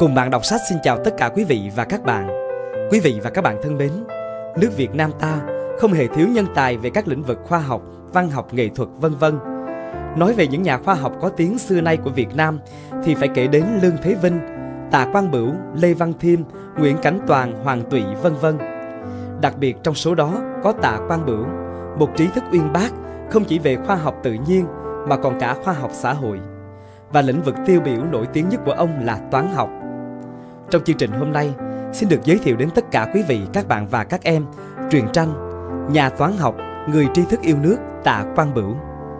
Cùng bạn đọc sách xin chào tất cả quý vị và các bạn. Quý vị và các bạn thân mến, nước Việt Nam ta không hề thiếu nhân tài về các lĩnh vực khoa học, văn học, nghệ thuật vân vân. Nói về những nhà khoa học có tiếng xưa nay của Việt Nam thì phải kể đến Lương Thế Vinh, Tạ Quang Bửu, Lê Văn Thiêm, Nguyễn Cảnh Toàn, Hoàng Tụy vân vân. Đặc biệt trong số đó có Tạ Quang Bửu, một trí thức uyên bác không chỉ về khoa học tự nhiên mà còn cả khoa học xã hội. Và lĩnh vực tiêu biểu nổi tiếng nhất của ông là toán học. Trong chương trình hôm nay, xin được giới thiệu đến tất cả quý vị, các bạn và các em truyện tranh Nhà toán học, người tri thức yêu nước Tạ Quang Bửu.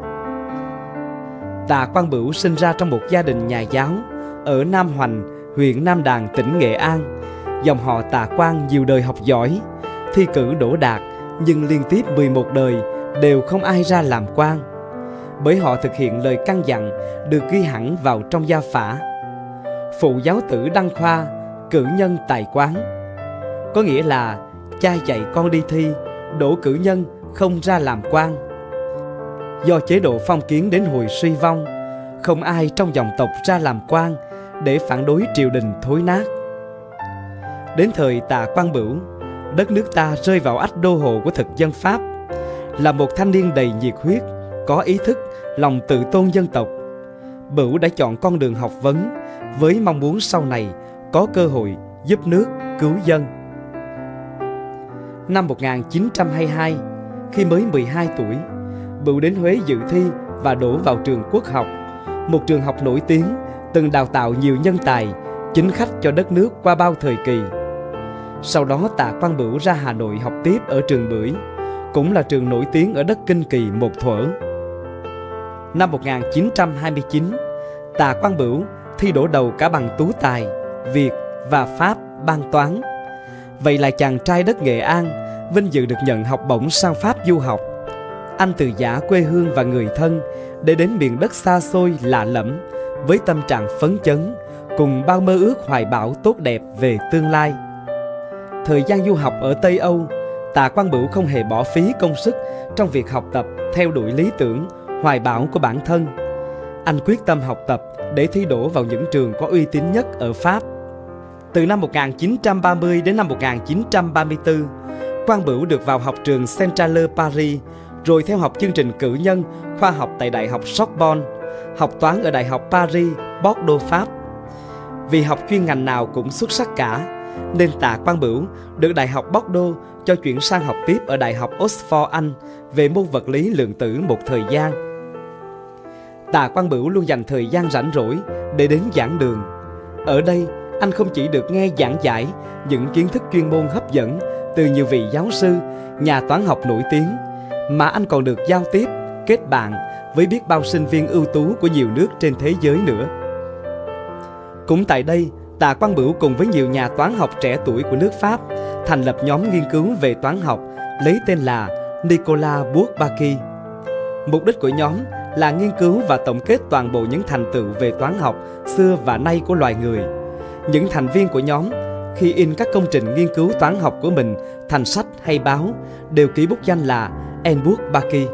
Tạ Quang Bửu sinh ra trong một gia đình nhà giáo ở Nam Hoành, huyện Nam Đàn, tỉnh Nghệ An. Dòng họ Tạ Quang nhiều đời học giỏi, thi cử đỗ đạt, nhưng liên tiếp 11 đời đều không ai ra làm quan. Bởi họ thực hiện lời căn dặn được ghi hẳn vào trong gia phả: phụ giáo tử đăng khoa, cử nhân tài quán. Có nghĩa là cha dạy con đi thi, đỗ cử nhân, không ra làm quan. Do chế độ phong kiến đến hồi suy vong, không ai trong dòng tộc ra làm quan để phản đối triều đình thối nát. Đến thời Tạ Quang Bửu, đất nước ta rơi vào ách đô hộ của thực dân Pháp. Là một thanh niên đầy nhiệt huyết, có ý thức, lòng tự tôn dân tộc, Bửu đã chọn con đường học vấn với mong muốn sau này có cơ hội giúp nước, cứu dân. Năm 1922, khi mới 12 tuổi, Bửu đến Huế dự thi và đỗ vào trường Quốc học, một trường học nổi tiếng, từng đào tạo nhiều nhân tài, chính khách cho đất nước qua bao thời kỳ. Sau đó Tạ Quang Bửu ra Hà Nội học tiếp ở trường Bưởi, cũng là trường nổi tiếng ở đất Kinh Kỳ một thuở. Năm 1929, Tạ Quang Bửu thi đỗ đầu cả bằng tú tài, Việt và Pháp ban toán. Vậy là chàng trai đất Nghệ An vinh dự được nhận học bổng sang Pháp du học. Anh từ giã quê hương và người thân để đến miền đất xa xôi lạ lẫm với tâm trạng phấn chấn, cùng bao mơ ước hoài bão tốt đẹp về tương lai. Thời gian du học ở Tây Âu, Tạ Quang Bửu không hề bỏ phí công sức trong việc học tập theo đuổi lý tưởng, hoài bão của bản thân. Anh quyết tâm học tập để thi đỗ vào những trường có uy tín nhất ở Pháp. Từ năm 1930 đến năm 1934, Quang Bửu được vào học trường Centrale Paris, rồi theo học chương trình cử nhân khoa học tại Đại học Sorbonne, học toán ở Đại học Paris, Bordeaux, Pháp. Vì học chuyên ngành nào cũng xuất sắc cả, nên Tạ Quang Bửu được Đại học Bordeaux cho chuyển sang học tiếp ở Đại học Oxford, Anh về môn vật lý lượng tử một thời gian. Tạ Quang Bửu luôn dành thời gian rảnh rỗi để đến giảng đường. Ở đây, anh không chỉ được nghe giảng giải những kiến thức chuyên môn hấp dẫn từ nhiều vị giáo sư, nhà toán học nổi tiếng, mà anh còn được giao tiếp, kết bạn với biết bao sinh viên ưu tú của nhiều nước trên thế giới nữa. Cũng tại đây, Tạ Quang Bửu cùng với nhiều nhà toán học trẻ tuổi của nước Pháp thành lập nhóm nghiên cứu về toán học lấy tên là Nicolas Bourbaki. Mục đích của nhóm là nghiên cứu và tổng kết toàn bộ những thành tựu về toán học xưa và nay của loài người. Những thành viên của nhóm khi in các công trình nghiên cứu toán học của mình thành sách hay báo đều ký bút danh là N. Bourbaki.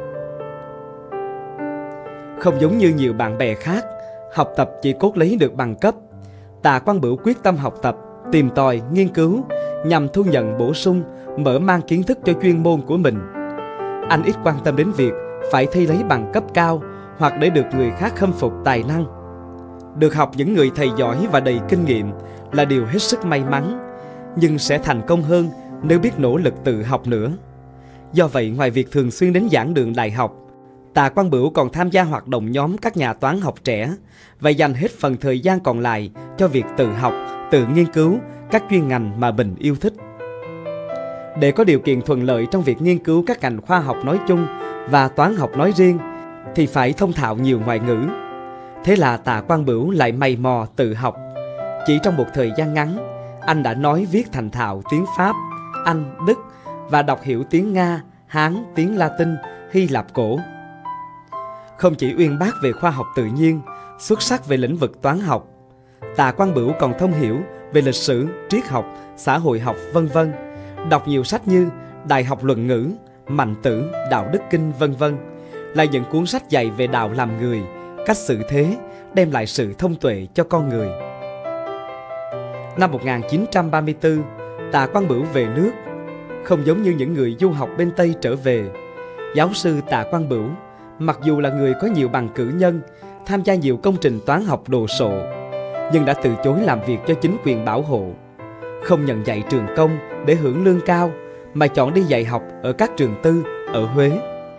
Không giống như nhiều bạn bè khác, học tập chỉ cốt lấy được bằng cấp, Tạ Quang Bửu quyết tâm học tập, tìm tòi, nghiên cứu nhằm thu nhận bổ sung, mở mang kiến thức cho chuyên môn của mình. Anh ít quan tâm đến việc phải thi lấy bằng cấp cao hoặc để được người khác khâm phục tài năng. Được học những người thầy giỏi và đầy kinh nghiệm là điều hết sức may mắn, nhưng sẽ thành công hơn nếu biết nỗ lực tự học nữa. Do vậy, ngoài việc thường xuyên đến giảng đường đại học, Tạ Quang Bửu còn tham gia hoạt động nhóm các nhà toán học trẻ và dành hết phần thời gian còn lại cho việc tự học, tự nghiên cứu các chuyên ngành mà mình yêu thích. Để có điều kiện thuận lợi trong việc nghiên cứu các ngành khoa học nói chung và toán học nói riêng, thì phải thông thạo nhiều ngoại ngữ. Thế là Tạ Quang Bửu lại mày mò tự học. Chỉ trong một thời gian ngắn, anh đã nói viết thành thạo tiếng Pháp, Anh, Đức và đọc hiểu tiếng Nga, Hán, tiếng Latin, Hy Lạp cổ. Không chỉ uyên bác về khoa học tự nhiên, xuất sắc về lĩnh vực toán học, Tạ Quang Bửu còn thông hiểu về lịch sử, triết học, xã hội học vân vân. Đọc nhiều sách như Đại học Luận ngữ, Mạnh tử, Đạo đức kinh vân vân, là những cuốn sách dạy về đạo làm người, cách xử thế, đem lại sự thông tuệ cho con người. Năm 1934, Tạ Quang Bửu về nước. Không giống như những người du học bên Tây trở về, giáo sư Tạ Quang Bửu, mặc dù là người có nhiều bằng cử nhân, tham gia nhiều công trình toán học đồ sộ, nhưng đã từ chối làm việc cho chính quyền bảo hộ, không nhận dạy trường công để hưởng lương cao, mà chọn đi dạy học ở các trường tư ở Huế.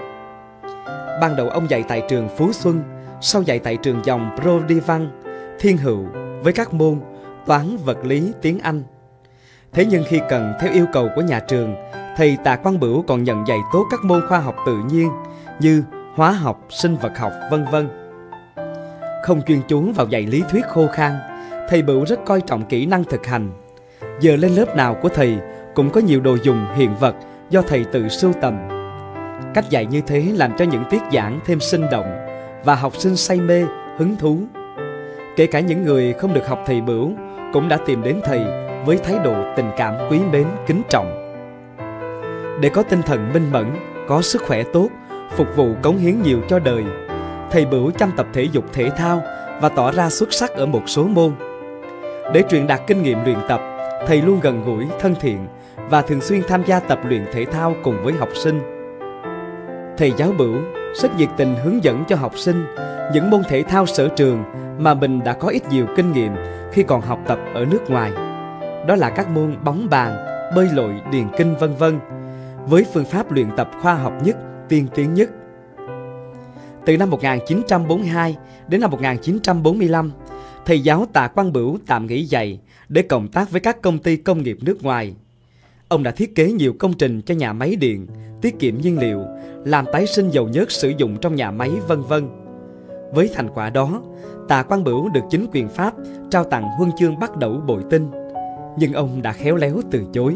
Ban đầu ông dạy tại trường Phú Xuân, sau dạy tại trường dòng Pro Đi Văn, Thiên Hữu với các môn toán, vật lý, tiếng Anh. Thế nhưng khi cần theo yêu cầu của nhà trường, thầy Tạ Quang Bửu còn nhận dạy tốt các môn khoa học tự nhiên như hóa học, sinh vật học, vân vân. Không chuyên chú vào dạy lý thuyết khô khan, thầy Bửu rất coi trọng kỹ năng thực hành. Giờ lên lớp nào của thầy cũng có nhiều đồ dùng hiện vật do thầy tự sưu tầm. Cách dạy như thế làm cho những tiết giảng thêm sinh động và học sinh say mê, hứng thú. Kể cả những người không được học thầy Bửu cũng đã tìm đến thầy với thái độ tình cảm quý mến, kính trọng. Để có tinh thần minh mẫn, có sức khỏe tốt, phục vụ cống hiến nhiều cho đời, thầy Bửu chăm tập thể dục thể thao và tỏ ra xuất sắc ở một số môn. Để truyền đạt kinh nghiệm luyện tập, thầy luôn gần gũi, thân thiện và thường xuyên tham gia tập luyện thể thao cùng với học sinh. Thầy giáo Bửu rất nhiệt tình hướng dẫn cho học sinh những môn thể thao sở trường mà mình đã có ít nhiều kinh nghiệm khi còn học tập ở nước ngoài. Đó là các môn bóng bàn, bơi lội, điền kinh vân vân, với phương pháp luyện tập khoa học nhất, tiên tiến nhất. Từ năm 1942 đến năm 1945, thầy giáo Tạ Quang Bửu tạm nghỉ dạy để cộng tác với các công ty công nghiệp nước ngoài. Ông đã thiết kế nhiều công trình cho nhà máy điện, tiết kiệm nhiên liệu, làm tái sinh dầu nhớt sử dụng trong nhà máy vân vân. Với thành quả đó, Tạ Quang Bửu được chính quyền Pháp trao tặng huân chương Bắc Đẩu Bội Tinh, nhưng ông đã khéo léo từ chối.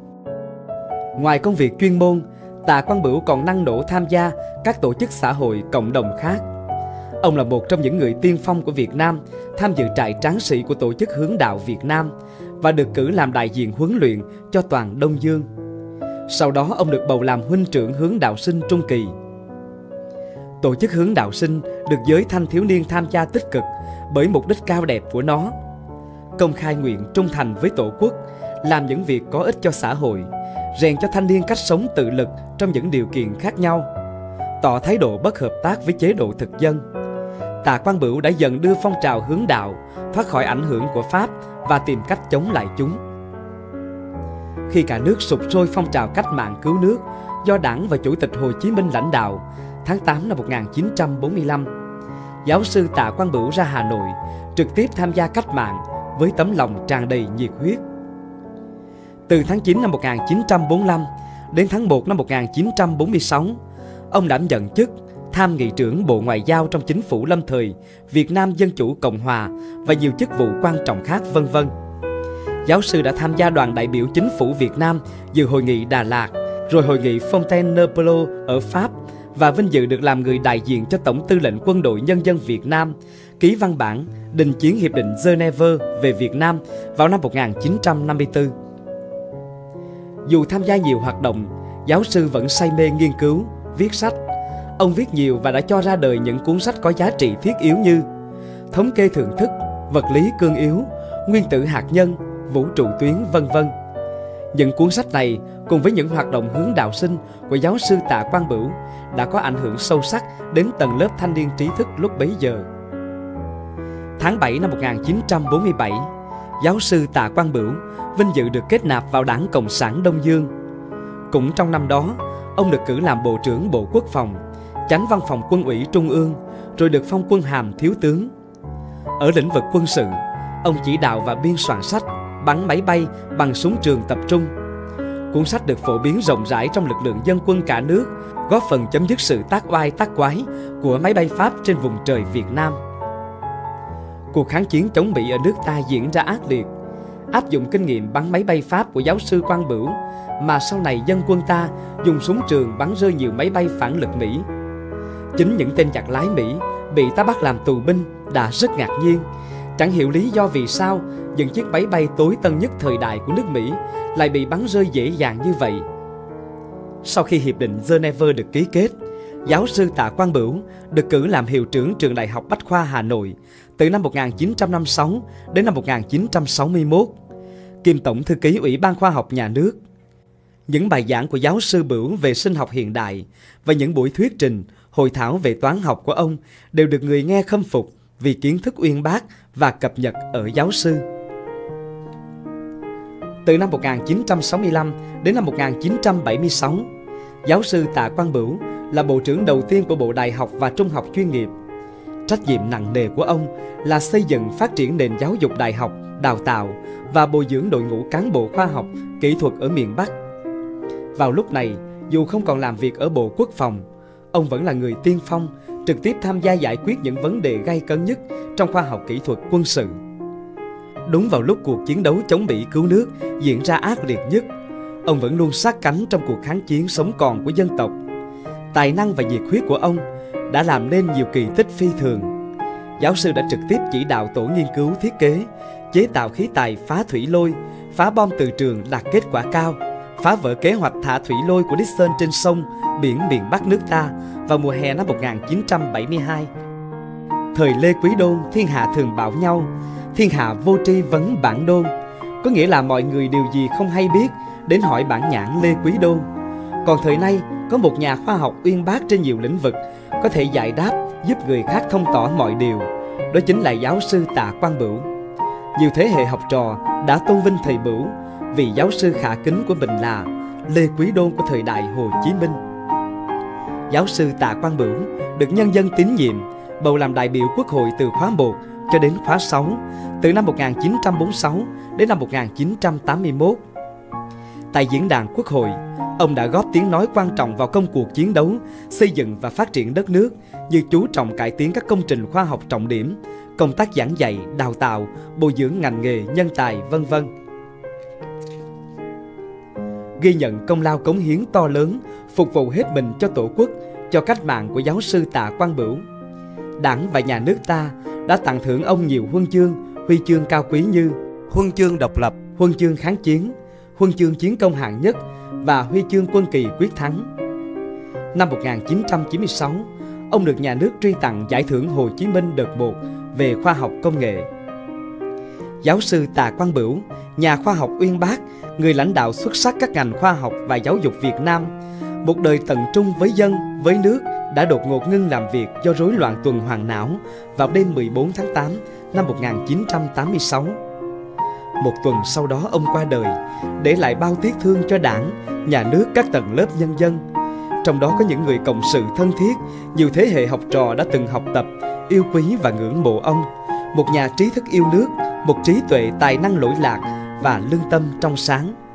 Ngoài công việc chuyên môn, Tạ Quang Bửu còn năng nổ tham gia các tổ chức xã hội cộng đồng khác. Ông là một trong những người tiên phong của Việt Nam tham dự trại tráng sĩ của Tổ chức Hướng đạo Việt Nam và được cử làm đại diện huấn luyện cho toàn Đông Dương. Sau đó ông được bầu làm huynh trưởng Hướng đạo sinh Trung Kỳ. Tổ chức Hướng đạo sinh được giới thanh thiếu niên tham gia tích cực bởi mục đích cao đẹp của nó: công khai nguyện trung thành với Tổ quốc, làm những việc có ích cho xã hội, rèn cho thanh niên cách sống tự lực trong những điều kiện khác nhau, tỏ thái độ bất hợp tác với chế độ thực dân. Tạ Quang Bửu đã dần đưa phong trào hướng đạo thoát khỏi ảnh hưởng của Pháp và tìm cách chống lại chúng. Khi cả nước sục sôi phong trào cách mạng cứu nước do Đảng và Chủ tịch Hồ Chí Minh lãnh đạo, tháng 8 năm 1945, giáo sư Tạ Quang Bửu ra Hà Nội trực tiếp tham gia cách mạng với tấm lòng tràn đầy nhiệt huyết. Từ tháng 9 năm 1945 đến tháng 1 năm 1946, ông đảm nhận chức tham nghị trưởng Bộ Ngoại giao trong chính phủ lâm thời Việt Nam Dân Chủ Cộng Hòa và nhiều chức vụ quan trọng khác vân vân. Giáo sư đã tham gia đoàn đại biểu chính phủ Việt Nam dự hội nghị Đà Lạt, rồi hội nghị Fontainebleau ở Pháp và vinh dự được làm người đại diện cho Tổng tư lệnh Quân đội Nhân dân Việt Nam ký văn bản đình chiến Hiệp định Geneva về Việt Nam vào năm 1954. Dù tham gia nhiều hoạt động, giáo sư vẫn say mê nghiên cứu, viết sách. Ông viết nhiều và đã cho ra đời những cuốn sách có giá trị thiết yếu như Thống kê thưởng thức, Vật lý cương yếu, Nguyên tử hạt nhân, Vũ trụ tuyến vân vân. Những cuốn sách này cùng với những hoạt động hướng đạo sinh của giáo sư Tạ Quang Bửu đã có ảnh hưởng sâu sắc đến tầng lớp thanh niên trí thức lúc bấy giờ. Tháng 7 năm 1947, giáo sư Tạ Quang Bửu vinh dự được kết nạp vào Đảng Cộng sản Đông Dương. Cũng trong năm đó, ông được cử làm Bộ trưởng Bộ Quốc phòng, Chánh Văn phòng Quân ủy Trung ương, rồi được phong quân hàm thiếu tướng. Ở lĩnh vực quân sự, ông chỉ đạo và biên soạn sách Bắn máy bay bằng súng trường tập trung. Cuốn sách được phổ biến rộng rãi trong lực lượng dân quân cả nước, góp phần chấm dứt sự tác oai tác quái của máy bay Pháp trên vùng trời Việt Nam. Cuộc kháng chiến chống Mỹ ở nước ta diễn ra ác liệt. Áp dụng kinh nghiệm bắn máy bay Pháp của giáo sư Quang Bửu mà sau này dân quân ta dùng súng trường bắn rơi nhiều máy bay phản lực Mỹ. Chính những tên giặc lái Mỹ bị ta bắt làm tù binh đã rất ngạc nhiên, chẳng hiểu lý do vì sao những chiếc máy bay tối tân nhất thời đại của nước Mỹ lại bị bắn rơi dễ dàng như vậy. Sau khi Hiệp định Geneva được ký kết, giáo sư Tạ Quang Bửu được cử làm hiệu trưởng trường Đại học Bách khoa Hà Nội, Từ năm 1956 đến năm 1961, kiêm Tổng thư ký Ủy ban Khoa học Nhà nước. Những bài giảng của giáo sư Bửu về sinh học hiện đại và những buổi thuyết trình, hội thảo về toán học của ông đều được người nghe khâm phục vì kiến thức uyên bác và cập nhật ở giáo sư. Từ năm 1965 đến năm 1976, giáo sư Tạ Quang Bửu là bộ trưởng đầu tiên của Bộ Đại học và Trung học chuyên nghiệp. Trách nhiệm nặng nề của ông là xây dựng phát triển nền giáo dục đại học, đào tạo và bồi dưỡng đội ngũ cán bộ khoa học, kỹ thuật ở miền Bắc. Vào lúc này, dù không còn làm việc ở Bộ Quốc phòng, ông vẫn là người tiên phong, trực tiếp tham gia giải quyết những vấn đề gay cấn nhất trong khoa học kỹ thuật quân sự. Đúng vào lúc cuộc chiến đấu chống Mỹ cứu nước diễn ra ác liệt nhất, ông vẫn luôn sát cánh trong cuộc kháng chiến sống còn của dân tộc. Tài năng và nhiệt huyết của ông đã làm nên nhiều kỳ tích phi thường. Giáo sư đã trực tiếp chỉ đạo tổ nghiên cứu thiết kế, chế tạo khí tài phá thủy lôi, phá bom từ trường đạt kết quả cao, phá vỡ kế hoạch thả thủy lôi của Nixon trên sông, biển miền Bắc nước ta vào mùa hè năm 1972. Thời Lê Quý Đôn, thiên hạ thường bảo nhau, thiên hạ vô tri vấn bản đôn, có nghĩa là mọi người điều gì không hay biết đến hỏi bản nhãn Lê Quý Đôn. Còn thời nay, có một nhà khoa học uyên bác trên nhiều lĩnh vực, có thể giải đáp, giúp người khác thông tỏ mọi điều. Đó chính là giáo sư Tạ Quang Bửu. Nhiều thế hệ học trò đã tôn vinh thầy Bửu vì giáo sư khả kính của mình là Lê Quý Đôn của thời đại Hồ Chí Minh. Giáo sư Tạ Quang Bửu được nhân dân tín nhiệm, bầu làm đại biểu Quốc hội từ khóa 1 cho đến khóa 6, từ năm 1946 đến năm 1981. Tại diễn đàn Quốc hội, ông đã góp tiếng nói quan trọng vào công cuộc chiến đấu, xây dựng và phát triển đất nước, như chú trọng cải tiến các công trình khoa học trọng điểm, công tác giảng dạy, đào tạo, bồi dưỡng ngành nghề, nhân tài, v.v. Ghi nhận công lao cống hiến to lớn, phục vụ hết mình cho Tổ quốc, cho cách mạng của giáo sư Tạ Quang Bửu, Đảng và Nhà nước ta đã tặng thưởng ông nhiều huân chương, huy chương cao quý như huân chương độc lập, huân chương kháng chiến, huân chương chiến công hạng nhất và huy chương quân kỳ quyết thắng. Năm 1996, ông được nhà nước truy tặng giải thưởng Hồ Chí Minh đợt 1 về khoa học công nghệ. Giáo sư Tạ Quang Bửu, nhà khoa học uyên bác, người lãnh đạo xuất sắc các ngành khoa học và giáo dục Việt Nam, một đời tận trung với dân, với nước, đã đột ngột ngưng làm việc do rối loạn tuần hoàn não vào đêm 14 tháng 8 năm 1986. Một tuần sau đó ông qua đời, để lại bao tiếc thương cho Đảng, nhà nước, các tầng lớp nhân dân. Trong đó có những người cộng sự thân thiết, nhiều thế hệ học trò đã từng học tập, yêu quý và ngưỡng mộ ông. Một nhà trí thức yêu nước, một trí tuệ tài năng lỗi lạc và lương tâm trong sáng.